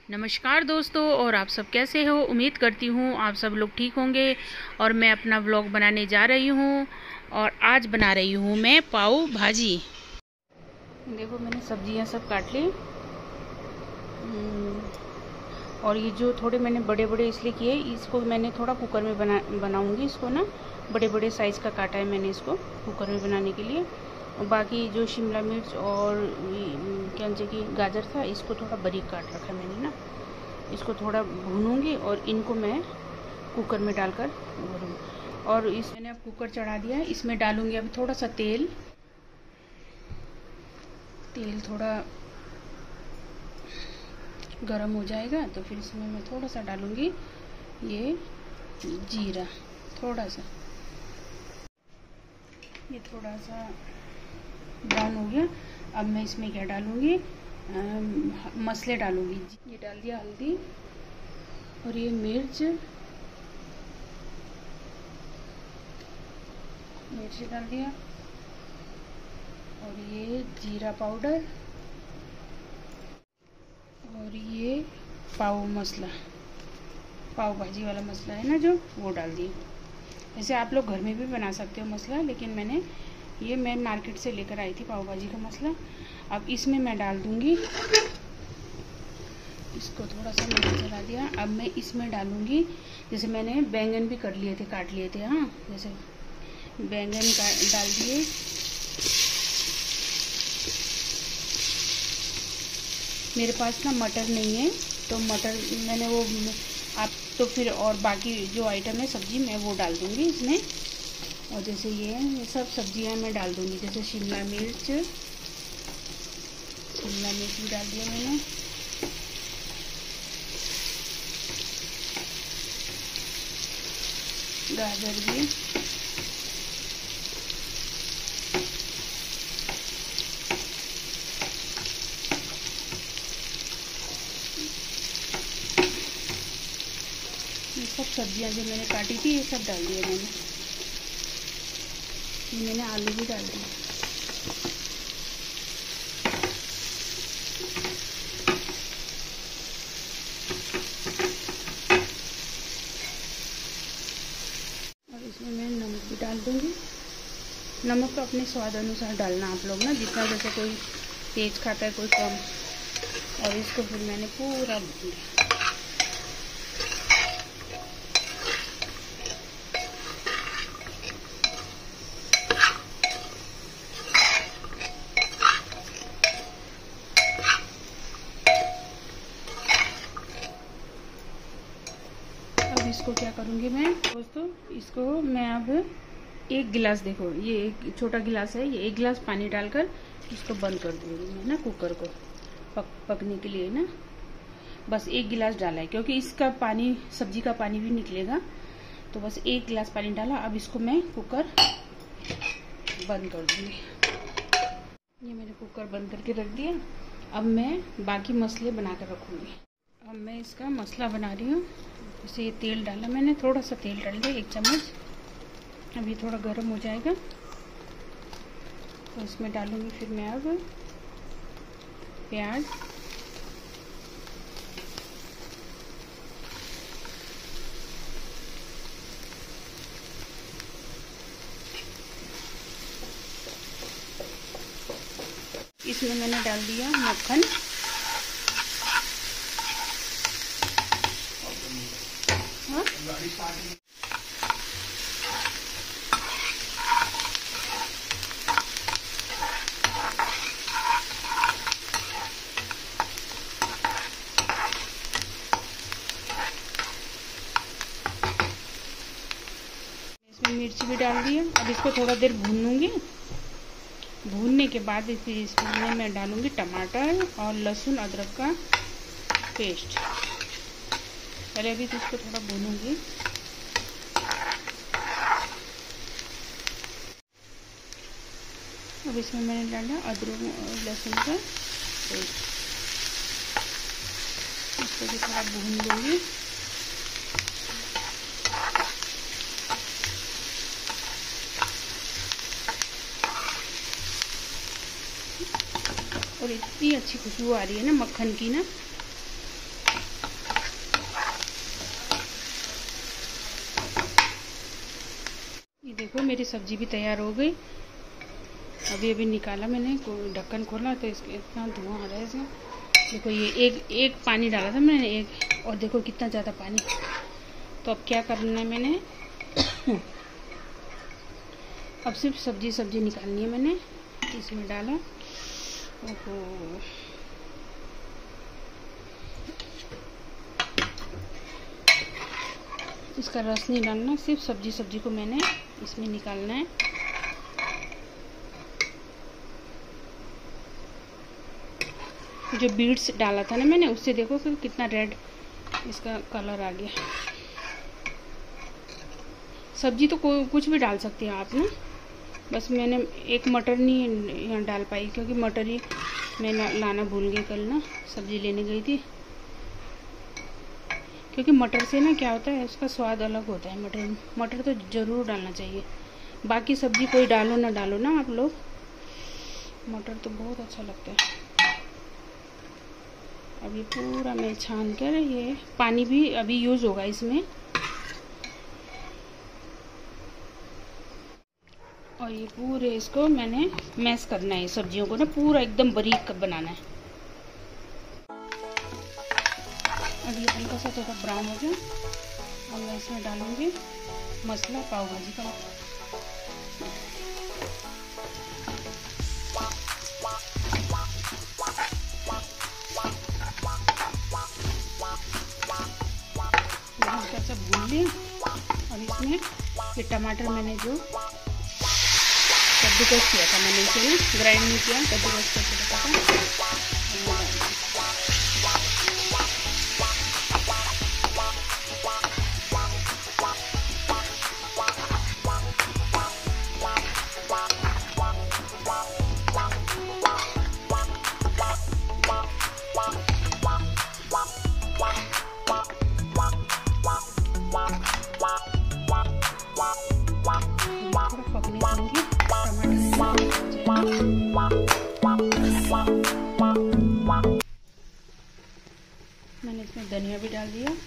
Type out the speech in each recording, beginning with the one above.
नमस्कार दोस्तों, और आप सब कैसे हो। उम्मीद करती हूँ आप सब लोग ठीक होंगे। और मैं अपना व्लॉग बनाने जा रही हूँ और आज बना रही हूँ मैं पाव भाजी। देखो मैंने सब्जियाँ सब काट ली। और ये जो थोड़े मैंने बड़े बड़े इसलिए किए, इसको मैंने थोड़ा कुकर में बनाऊँगी इसको ना। बड़े बड़े साइज़ का काटा है मैंने इसको कुकर में बनाने के लिए। और बाकी जो शिमला मिर्च और क्या कि गाजर था, इसको थोड़ा बारीक काट रखा है मैंने ना। इसको थोड़ा भूनूंगी और इनको मैं कुकर में डालकर भरूँगी। और इस मैंने अब कुकर चढ़ा दिया है। इसमें डालूंगी अभी थोड़ा सा तेल थोड़ा गरम हो जाएगा तो फिर इसमें मैं थोड़ा सा डालूंगी ये जीरा, थोड़ा सा। ये थोड़ा सा ब्राउन हो गया। अब मैं इसमें क्या डालूंगी, मसाले डालूंगी। ये डाल दिया हल्दी और ये मिर्च डाल दिया। और ये जीरा पाउडर और ये पाव मसाला, पाव भाजी वाला मसाला है ना जो, वो डाल दिए। वैसे आप लोग घर में भी बना सकते हो मसाला, लेकिन मैं मार्केट से लेकर आई थी पाव भाजी का मसाला। अब इसमें मैं डाल दूंगी, इसको थोड़ा सा मैंने चला दिया। अब मैं इसमें डालूंगी, जैसे मैंने बैंगन भी कर लिए थे, काट लिए थे। हाँ, जैसे बैंगन डाल दिए। मेरे पास ना मटर नहीं है तो मटर मैंने वो आप तो फिर और बाकी जो आइटम है सब्जी मैं वो डाल दूंगी इसमें। और जैसे ये सब सब्जियां मैं डाल दूंगी, जैसे शिमला मिर्च भी डाल दिया मैंने। गाजर भी। ये सब सब्जियां जो मैंने काटी थी ये सब डाल दिया मैंने। मैंने आलू भी डाल दिया। और इसमें मैं नमक भी डाल दूंगी। नमक तो अपने स्वाद अनुसार डालना आप लोग ना, जितना, जैसे कोई तेज खाता है कोई कम। और इसको फिर मैंने पूरा भून लिया। इसको क्या करूँगी मैं दोस्तों, इसको मैं अब एक गिलास, देखो ये एक छोटा गिलास है, ये एक गिलास पानी डालकर इसको बंद कर दूँगी मैं ना, कुकर को पकने के लिए ना। बस एक गिलास डाला है क्योंकि इसका पानी, सब्जी का पानी भी निकलेगा, तो बस एक गिलास पानी डाला। अब इसको मैं कुकर बंद कर दूँगी। ये मैंने कुकर बंद करके रख दिया। अब मैं बाकी मसाले बना कर रखूँगी। अब मैं इसका मसाला बना रही हूँ। जैसे ये तेल डाला मैंने, थोड़ा सा तेल डाल दिया, 1 चम्मच। अब ये थोड़ा गर्म हो जाएगा तो इसमें डालूंगी फिर मैं अब प्याज, इसमें मैंने डाल दिया मक्खन। इसमें मिर्च भी डाल दिया। अब इसको थोड़ा देर भूनूंगी। भूनने के बाद फिर इसमें मैं डालूंगी टमाटर और लहसुन अदरक का पेस्ट। पहले अभी तो इसको थोड़ा भूनूंगी। अब इसमें मैंने डाला अदरक और लहसुन का पेस्ट। इसको भी थोड़ा भून लूंगी। और इतनी अच्छी खुशबू आ रही है ना मक्खन की ना, मेरी सब्जी भी तैयार हो गई। अभी अभी निकाला मैंने, ढक्कन खोला तो इसके इतना धुआं आ रहा है इसमें। देखो ये एक पानी डाला था मैंने, एक, और देखो कितना ज़्यादा पानी। तो अब क्या करना है मैंने अब सिर्फ सब्जी निकालनी है मैंने। इसमें डाला, ओहो इसका रस नहीं डालना, सिर्फ सब्जी को मैंने इसमें निकालना है। जो बीट्स डाला था ना मैंने, उससे देखो कि कितना रेड इसका कलर आ गया। सब्जी तो कुछ भी डाल सकते हैं आप ना, बस मैंने एक मटर नहीं यहाँ डाल पाई क्योंकि मटर ही मैं लाना भूल गई कल ना, सब्जी लेने गई थी। क्योंकि मटर से ना क्या होता है, उसका स्वाद अलग होता है। मटर तो ज़रूर डालना चाहिए। बाकी सब्जी कोई डालो ना डालो ना आप लोग, मटर तो बहुत अच्छा लगता है। अभी पूरा मैं छान कर, ये पानी भी अभी यूज़ होगा इसमें। और ये पूरे इसको मैंने मैश करना है, सब्जियों को ना पूरा एकदम बारीक बनाना है। अब ये हल्का सा थोड़ा ब्राउन हो गया, और मैं इसमें डालूंगी मसाला, पाव भाजी का। हल्का सा भून लिया, और इसमें ये टमाटर मैंने जो कद्दूकस किया था, मैंने इसे ग्राइंड नहीं किया, कद्दूकस करके रखा था। मैंने इसमें धनिया भी डाल दिया।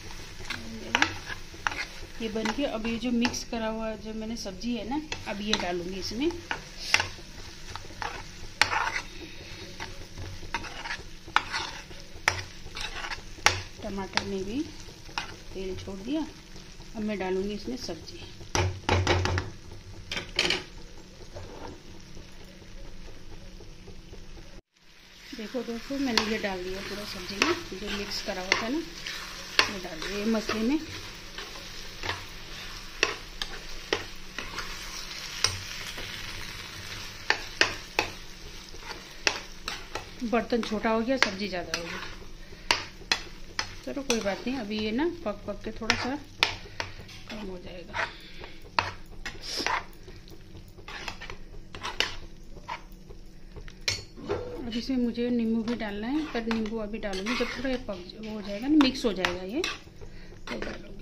ये बन के, अब ये जो मिक्स करा हुआ जो मैंने सब्जी है ना, अब ये डालूंगी इसमें। टमाटर ने भी तेल छोड़ दिया, अब मैं डालूंगी इसमें सब्जी। देखो दोस्तों, मैंने ये डाल दिया पूरा सब्जी में, जो मिक्स करा हुआ था ना, ये डाल दिया मसाले में। बर्तन छोटा हो गया, सब्जी ज़्यादा हो गई। चलो कोई बात नहीं, अभी ये ना पक के थोड़ा सा कम हो जाएगा। अब इसमें मुझे नींबू भी डालना है, पर नींबू अभी डालूंगी जब थोड़ा ये पक हो जाएगा ना, मिक्स हो जाएगा ये, तो डालूंगी।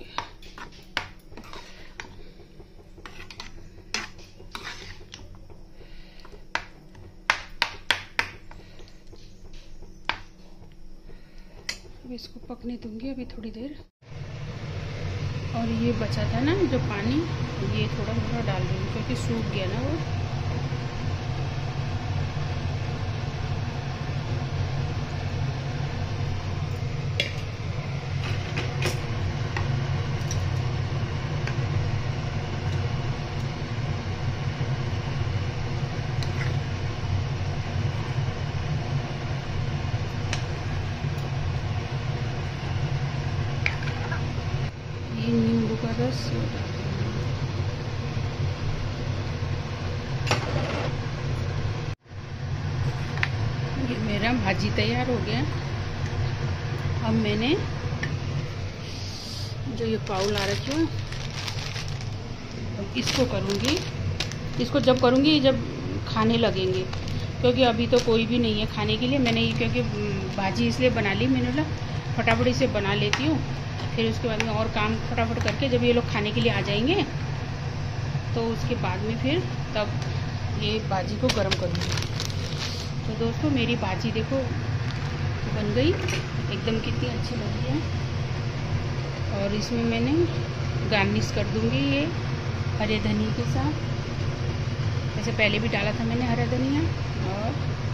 अब इसको पकने दूंगी अभी थोड़ी देर। और ये बचा था ना जो पानी, ये थोड़ा थोड़ा डाल दूंगी क्योंकि सूख गया ना वो। नींबू का रस, ये मेरा भाजी तैयार हो गया। अब मैंने जो ये पाव ला रखी हूँ, इसको करूँगी। इसको जब करूँगी जब खाने लगेंगे, क्योंकि अभी तो कोई भी नहीं है खाने के लिए। मैंने ये क्योंकि भाजी इसलिए बना ली, मैंने बोला फटाफट इसे बना लेती हूँ, फिर उसके बाद में और काम फटाफट करके जब ये लोग खाने के लिए आ जाएंगे तो उसके बाद में फिर तब ये भाजी को गर्म करूँगी। तो दोस्तों मेरी भाजी देखो बन गई एकदम, कितनी अच्छी लग रही है। और इसमें मैंने गार्निश कर दूँगी ये हरे धनिया के साथ। वैसे पहले भी डाला था मैंने हरा धनिया। और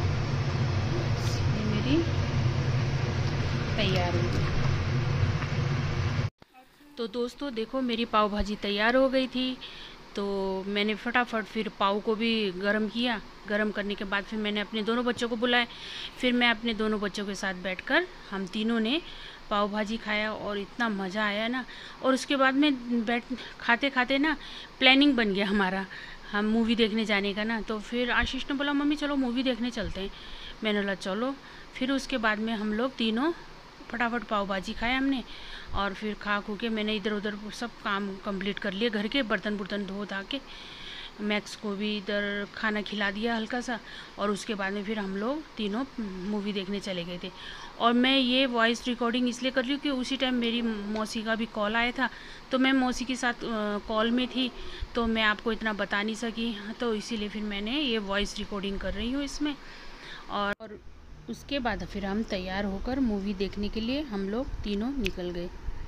ये मेरी तैयार हो गई। तो दोस्तों देखो मेरी पाव भाजी तैयार हो गई थी। तो मैंने फटाफट फिर पाव को भी गरम किया। गरम करने के बाद फिर मैंने अपने दोनों बच्चों को बुलाए। फिर मैं अपने दोनों बच्चों के साथ बैठकर हम तीनों ने पाव भाजी खाया और इतना मज़ा आया ना। और उसके बाद में खाते खाते ना प्लानिंग बन गया हमारा, हम मूवी देखने जाने का ना। तो फिर आशीष ने बोला मम्मी चलो मूवी देखने चलते हैं। मैंने बोला चलो। फिर उसके बाद में हम लोग तीनों फटाफट पाव भाजी खाया हमने। और फिर खा खू के मैंने इधर उधर सब काम कंप्लीट कर लिए, घर के बर्तन बुर्तन धो धा के मैक्स को भी इधर खाना खिला दिया हल्का सा। और उसके बाद में फिर हम लोग तीनों मूवी देखने चले गए थे। और मैं ये वॉइस रिकॉर्डिंग इसलिए कर रही हूँ कि उसी टाइम मेरी मौसी का भी कॉल आया था। तो मैं मौसी के साथ कॉल में थी, तो मैं आपको इतना बता नहीं सकी। तो इसीलिए फिर मैंने ये वॉइस रिकॉर्डिंग कर रही हूँ इसमें। और उसके बाद फिर हम तैयार होकर मूवी देखने के लिए हम लोग तीनों निकल गए।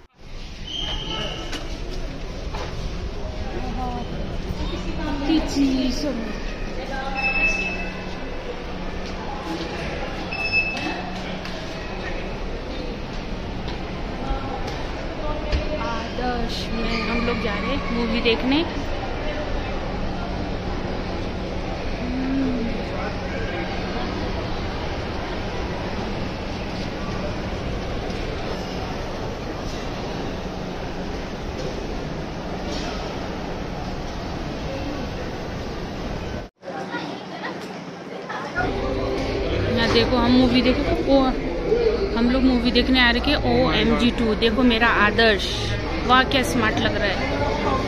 आदर्श में हम लोग जा रहे हैं मूवी देखने। देखो हम मूवी हम लोग मूवी देखने आ रहे थे OMG2। देखो मेरा आदर्श, वाह क्या स्मार्ट लग रहा है।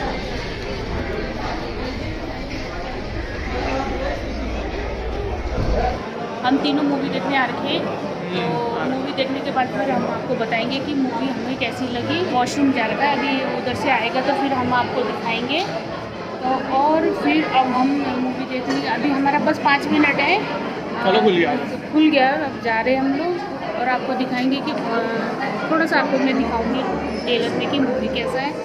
हम तीनों मूवी देखने आ रखे हैं। तो मूवी देखने के बाद फिर हम आपको बताएंगे कि मूवी हमें कैसी लगी। वॉशरूम जा रहा है, अभी उधर से आएगा तो फिर हम आपको दिखाएंगे। तो और फिर अब हम मूवी देखने, अभी हमारा बस 5 मिनट है। चलो खुल गया अब जा रहे हैं हम लोग। और आपको दिखाएंगे कि थोड़ा सा आपको मैं दिखाऊंगी टेलर में कि मूवी कैसा है।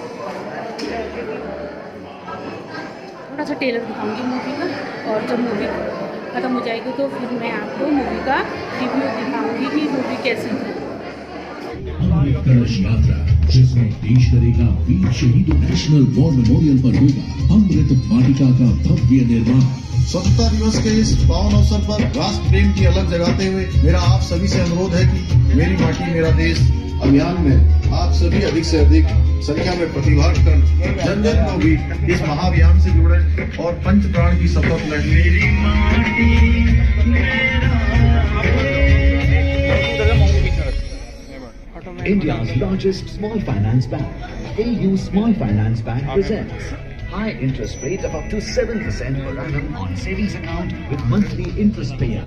थोड़ा सा टेलर दिखाऊंगी मूवी का। और जब मूवी ख़त्म हो जाएगी तो फिर मैं आपको मूवी का रिव्यू दिखाऊंगी कि मूवी कैसी है। कलश यात्रा जिसमें देश करेगा वीर शहीदों नेशनल वॉर मेमोरियल पर होगा अमृत वाटिका का भव्य निर्माण। स्वतंत्रता दिवस के इस पावन अवसर पर राष्ट्र प्रेम की अलग जगाते हुए मेरा आप सभी से अनुरोध है कि मेरी माटी मेरा देश अभियान में आप सभी अधिक से अधिक संख्या में प्रतिभाग कर जन जन को भी इस महाअभियान से जुड़े और पंच प्राण की शपथ लें। मेरी माटी India's largest small finance bank, AU Small Finance Bank presents high interest rate of up to 7% per annum on savings account with monthly interest payout.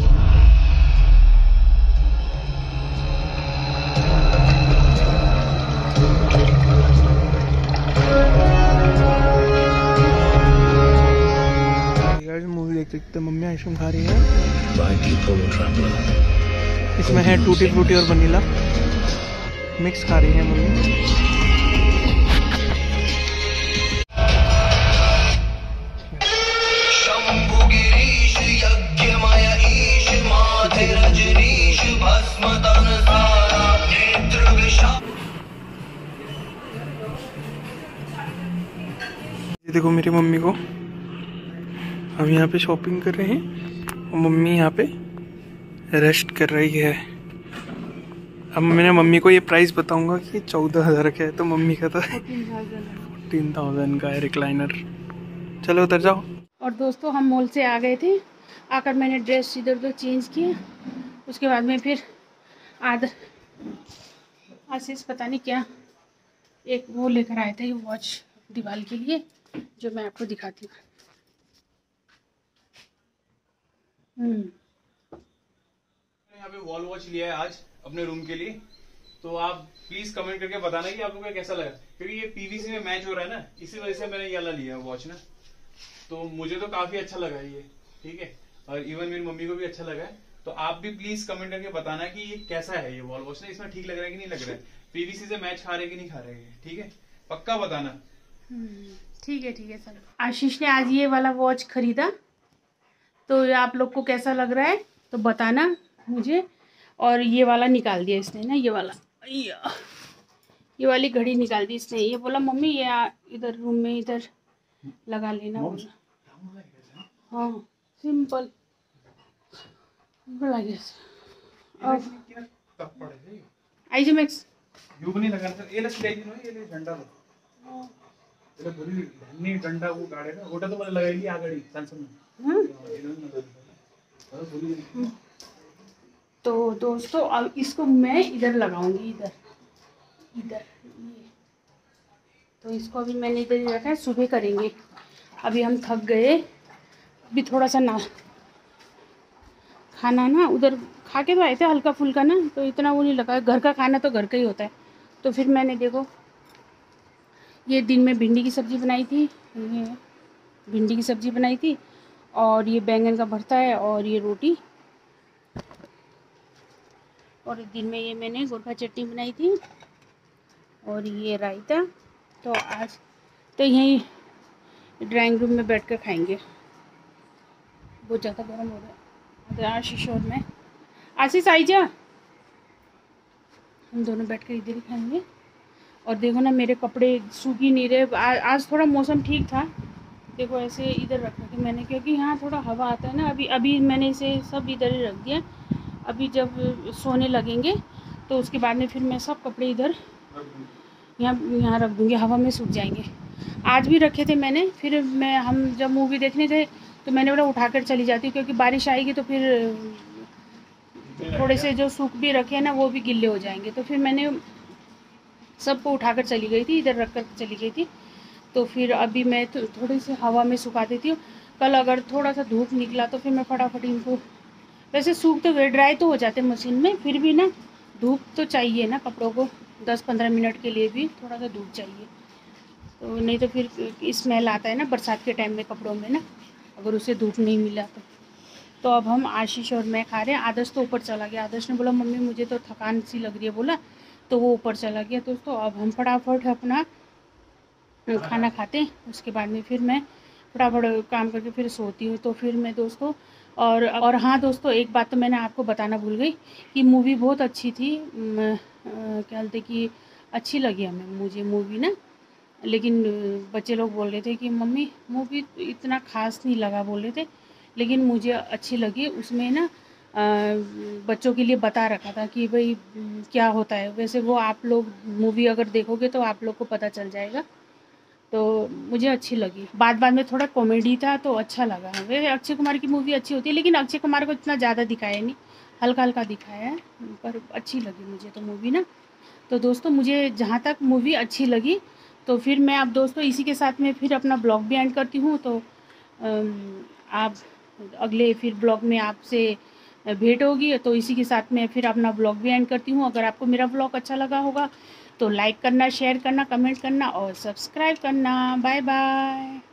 Movie देख सकते मम्मी आइसक्रीम खा रही है। इसमें है टूटी फ्रूटी और वनीला मिक्स खा रही है मम्मी। देखो मेरी मम्मी को, हम यहाँ पे शॉपिंग कर रहे हैं और मम्मी यहाँ पे रेस्ट कर रही है। अब मैंने मम्मी को ये प्राइस बताऊंगा कि 14,000 का है, तो मम्मी का तो 14,000 का है रिक्लाइनर। चलो उधर जाओ। और दोस्तों हम मॉल से आ गए थे। आकर मैंने ड्रेस इधर उधर चेंज किया। उसके बाद में फिर आशीष पता नहीं क्या एक वो लेकर आए थे, वॉच दीवार के लिए, जो मैं आपको दिखाती हूँ। यहाँ पे वॉल वॉच लिया है आज अपने रूम के लिए। तो आप प्लीज कमेंट करके बताना कि आप लोगों को कैसा लगा, क्योंकि ये पीवीसी में मैच हो रहा है ना, इसी वजह से मैंने ये वाला लिया वॉच ना। तो मुझे तो काफी अच्छा लगा ये, ठीक है, और इवन मेरी मम्मी को भी अच्छा लगा है। तो आप भी प्लीज कमेंट करके बताना कि ये कैसा है ये वॉल वॉच ना, इसमें ठीक लग रहा है कि नहीं लग रहा है, पीवीसी से मैच खा रहे कि नहीं खा रहे हैं, ठीक है, पक्का बताना। ठीक है सर। आशीष ने आज ये वाला वॉच खरीदा, तो ये आप लोग को कैसा लग रहा है तो बताना मुझे। और ये वाला निकाल दिया इसने ना, ये वाली घड़ी निकाल दी इसने। ये बोला मम्मी ये इधर रूम में इधर लगा लेना बोला। हाँ सिंपल आईजमैक्स युग नहीं लगा सर, ये लस ले नो ये ले झंडा लो એટલે પૂરી ધની ડંડા वो गाड़े ना ओटा तो મને लगाई आ गाड़ी सैमसंग में। तो दोस्तों अब इसको मैं इधर लगाऊंगी, इधर ये। तो इसको अभी मैंने इधर ही रखा है, सुबह करेंगे। अभी हम थक गए, अभी थोड़ा सा ना खाना ना उधर खा के तो आए थे हल्का फुल्का ना, तो इतना वो नहीं लगा। घर का खाना तो घर का ही होता है। तो फिर मैंने देखो ये दिन में भिंडी की सब्ज़ी बनाई थी, ये भिंडी की सब्ज़ी बनाई थी, और ये बैंगन का भरता है, और ये रोटी, और दिन में ये मैंने गोरखा चटनी बनाई थी, और ये रायता। तो आज तो यहीं ड्राइंग रूम में बैठ कर खाएंगे, बहुत ज़्यादा गर्म हो रहा है। आशीष और मैं, आशीष आई जा, हम दोनों बैठ कर इधर ही खाएंगे। और देखो ना मेरे कपड़े सूख ही नहीं रहे। आज थोड़ा मौसम ठीक था, देखो ऐसे इधर रख के मैंने, क्योंकि यहाँ थोड़ा हवा आता है ना। अभी मैंने इसे सब इधर ही रख दिया। अभी जब सोने लगेंगे तो उसके बाद में फिर मैं सब कपड़े इधर यहाँ रख दूँगी, हवा में सूख जाएंगे। आज भी रखे थे मैंने, फिर हम जब मूवी देखने गए तो मैंने बोला उठा कर चली जाती हूँ, क्योंकि बारिश आएगी तो फिर थोड़े से जो सूख भी रखे हैं ना वो भी गिल्ले हो जाएंगे। तो फिर मैंने सबको उठाकर चली गई थी, इधर रख कर चली गई थी। तो फिर अभी मैं थोड़ी सी हवा में सुखा देती हूँ। कल अगर थोड़ा सा धूप निकला तो फिर मैं फटाफट इनको, वैसे सूख तो गए, ड्राई तो हो जाते मशीन में, फिर भी ना धूप तो चाहिए ना कपड़ों को, 10-15 मिनट के लिए भी थोड़ा सा धूप चाहिए। तो नहीं तो फिर स्मेल आता है ना बरसात के टाइम में कपड़ों में ना, अगर उसे धूप नहीं मिला तो। अब हम आशीष और मैं खा रहे हैं। आदर्श तो ऊपर चला गया। आदर्श ने बोला मम्मी मुझे तो थकान सी लग रही है बोला, तो वो ऊपर चला गया दोस्तों। अब हम फटाफट अपना खाना खाते हैं, उसके बाद में फिर मैं फटाफट काम करके फिर सोती हूँ। तो फिर मैं दोस्तों और हाँ दोस्तों, एक बात तो मैंने आपको बताना भूल गई कि मूवी बहुत अच्छी थी। क्या बोलते कि अच्छी लगी मुझे मूवी ना, लेकिन बच्चे लोग बोल रहे थे कि मम्मी मूवी इतना खास नहीं लगा बोल रहे थे, लेकिन मुझे अच्छी लगी। उसमें ना बच्चों के लिए बता रखा था कि भाई क्या होता है। वैसे वो आप लोग मूवी अगर देखोगे तो आप लोग को पता चल जाएगा। तो मुझे अच्छी लगी। बाद में थोड़ा कॉमेडी था तो अच्छा लगा। वैसे अक्षय कुमार की मूवी अच्छी होती है, लेकिन अक्षय कुमार को इतना ज़्यादा दिखाया नहीं, हल्का हल्का दिखाया है, पर अच्छी लगी मुझे तो मूवी ना। तो दोस्तों मुझे जहाँ तक मूवी अच्छी लगी, तो फिर मैं अब दोस्तों इसी के साथ में फिर अपना ब्लॉग भी एंड करती हूँ। तो आप अगले फिर ब्लॉग में आपसे भेंट होगी, तो इसी के साथ में फिर अपना ब्लॉग भी एंड करती हूँ। अगर आपको मेरा ब्लॉग अच्छा लगा होगा तो लाइक करना, शेयर करना, कमेंट करना और सब्सक्राइब करना। Bye bye.